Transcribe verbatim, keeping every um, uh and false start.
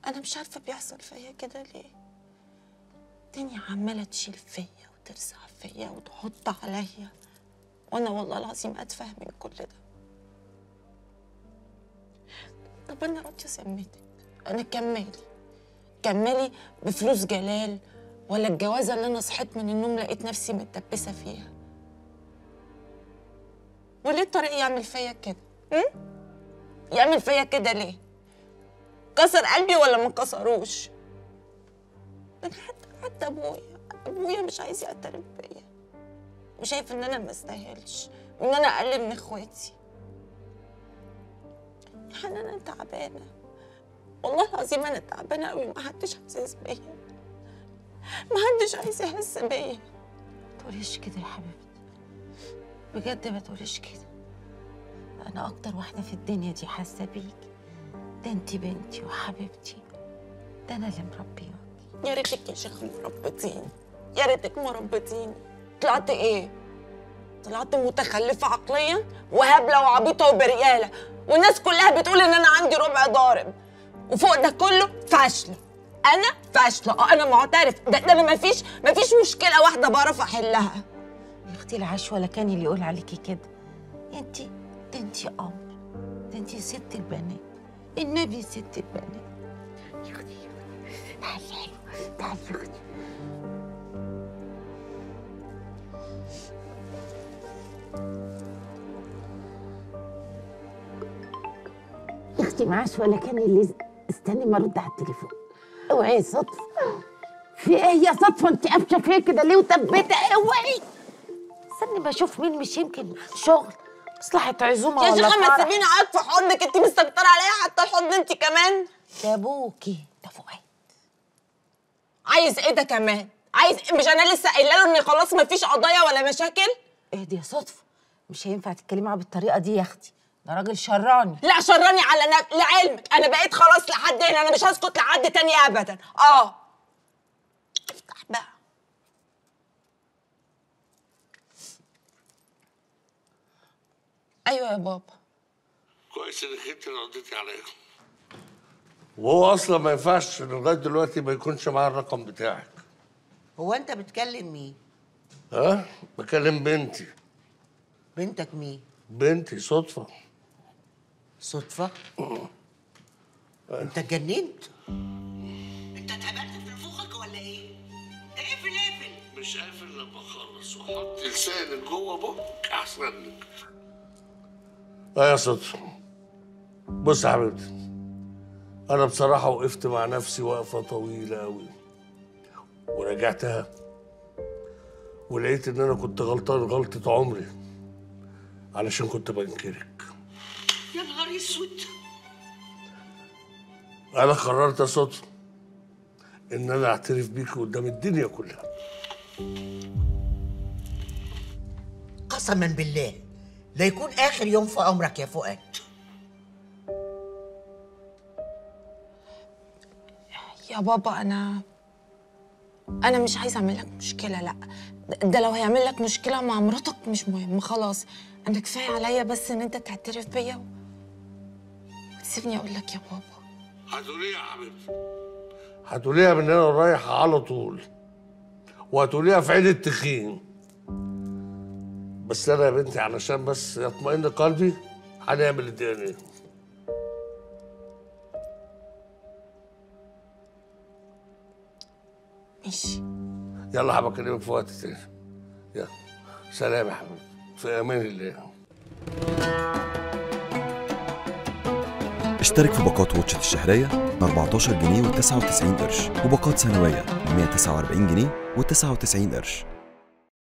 انا مش عارفه بيحصل فيا كده ليه. الدنيا عماله تشيل فيا وترزع فيا وتحط عليا، وانا والله العظيم اتفه من كل ده. طب انا قلت سميتك، انا كملي كملي بفلوس جلال ولا الجوازه اللي انا صحيت من النوم لقيت نفسي متدبسه فيها؟ وليه الطريق يعمل فيا كده؟ هم؟ يعمل فيا كده ليه؟ كسر قلبي ولا ما كسروش؟ انا حتى حتى ابويا ابويا مش عايز يعترف بيا، وشايف ان انا ما استاهلش وان انا اقل من اخواتي. يا حنان انا تعبانه، والله العظيم انا تعبانه قوي، ما حدش حاسس بيا، ما حدش عايز يحس بيا. ما تقوليش كده يا حبيبتي، بجد ما تقوليش كده. انا اكتر واحده في الدنيا دي حاسه بيكي، ده انتي بنتي وحبيبتي، ده انا اللي مربياكي. يا ريتك يا شيخه مربتيني، يا ريتك مربتيني. طلعت ايه؟ طلعت متخلفه عقليا وهبله وعبيطه وبرياله، والناس كلها بتقول ان انا عندي ربع ضارب، وفوق ده كله فاشله. انا فاشله، اه انا معترف، ده, ده انا مفيش مفيش مشكله واحده بعرف احلها. يا اختي العش ولا كان اللي يقول عليكي كده. انتي ده انتي قمر، ده انتي ست البنات، النبي ست البنات. يا اختي يا اختي تعالي حلوه، تعالي يا اختي. يا اختي معاش ولا كان اللي استني ما ارد على التليفون. اوعي صدفه. في ايه يا صدفه انت قافشه فيا كده ليه وثبته؟ اوعي استني بشوف مين، مش يمكن شغل مصلحه عزومه يا ولا شيخه ما فرح. تسيبيني اقعد في حضنك، انت مستكتره عليا حتى الحضن انت كمان. ده ابوكي ده فؤاد. عايز ايه ده كمان؟ عايز إيه؟ مش انا لسه قايله له ان خلاص ما فيش قضايا ولا مشاكل؟ ايه دي يا صدفه، مش هينفع تتكلمي معاه بالطريقه دي يا اختي، ده راجل شراني. لا شراني على نب... لعلمك انا بقيت خلاص لحد هنا، انا مش هسكت لحد تاني ابدا. اه افتح بقى. ايوه يا بابا. كويس انك انت اللي رديتي عليا. وهو اصلا ما ينفعش لغايه دلوقتي ما يكونش معاه الرقم بتاعك. هو انت بتكلم مين؟ ها؟ بكلم بنتي. بنتك مين؟ بنتي صدفه. صدفه؟ انت اتجننت؟ انت اتهبلت في نفوخك ولا ايه؟ اقفل اقفل. مش قافل لما اخلص وحط لسانك جوه بقك احسن لك. اه يا صدفه، بص يا حبيبتي، انا بصراحه وقفت مع نفسي وقفه طويله قوي وراجعتها ولقيت ان انا كنت غلطان غلطه عمري علشان كنت بنكرك. يا نهار اسود. انا قررت يا صدفه ان انا اعترف بيكي قدام الدنيا كلها. قسما بالله لا يكون اخر يوم في عمرك يا فؤاد. يا بابا انا انا مش عايزه اعمل لك مشكله، لا ده لو هيعمل لك مشكله مع مراتك مش مهم، خلاص انا كفايه عليا بس ان انت تعترف بيا وتسيبني اقول لك يا بابا. هتقوليها يا حبيبتي، هتقوليها من هنا ورايح على طول، وهتقوليها في عين التخين. بس انا يا بنتي علشان بس يطمئن قلبي هنعمل الدي ان ايه. ماشي. يلا هبقى اكلمك في وقت تاني. يلا سلام يا حبيبي، في امان الله. اشترك في باقات واتشت الشهرية ب أربعتاشر جنيه وتسعة وتسعين قرش، وباقات سنوية ب مية وتسعة وأربعين جنيه وتسعة وتسعين قرش.